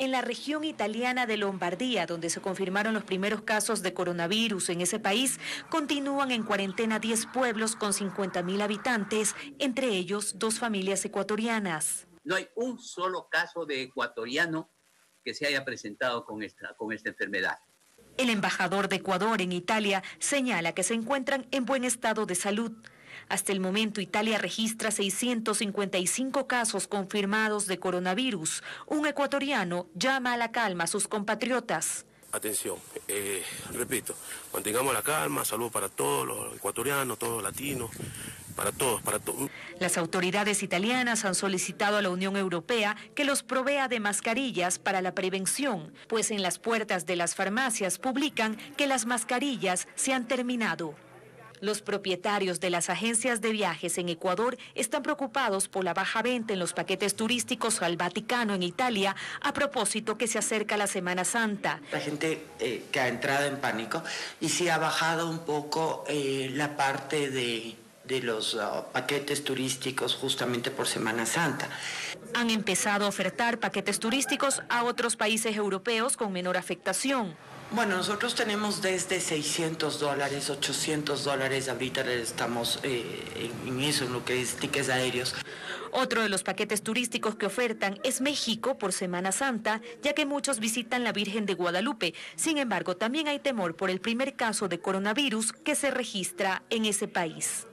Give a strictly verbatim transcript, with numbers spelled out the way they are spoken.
En la región italiana de Lombardía, donde se confirmaron los primeros casos de coronavirus en ese país, continúan en cuarentena diez pueblos con cincuenta mil habitantes, entre ellos dos familias ecuatorianas. No hay un solo caso de ecuatoriano que se haya presentado con esta, con esta enfermedad. El embajador de Ecuador en Italia señala que se encuentran en buen estado de salud. Hasta el momento, Italia registra seiscientos cincuenta y cinco casos confirmados de coronavirus. Un ecuatoriano llama a la calma a sus compatriotas. Atención, eh, repito, mantengamos la calma, salud para todos los ecuatorianos, todos los latinos, para todos, para todos. Las autoridades italianas han solicitado a la Unión Europea que los provea de mascarillas para la prevención, pues en las puertas de las farmacias publican que las mascarillas se han terminado. Los propietarios de las agencias de viajes en Ecuador están preocupados por la baja venta en los paquetes turísticos al Vaticano en Italia, a propósito que se acerca la Semana Santa. La gente eh, que ha entrado en pánico y sí ha bajado un poco eh, la parte de, de los uh, paquetes turísticos justamente por Semana Santa. Han empezado a ofertar paquetes turísticos a otros países europeos con menor afectación. Bueno, nosotros tenemos desde seiscientos dólares, ochocientos dólares, ahorita estamos eh, en eso, en lo que es tickets aéreos. Otro de los paquetes turísticos que ofertan es México por Semana Santa, ya que muchos visitan la Virgen de Guadalupe. Sin embargo, también hay temor por el primer caso de coronavirus que se registra en ese país.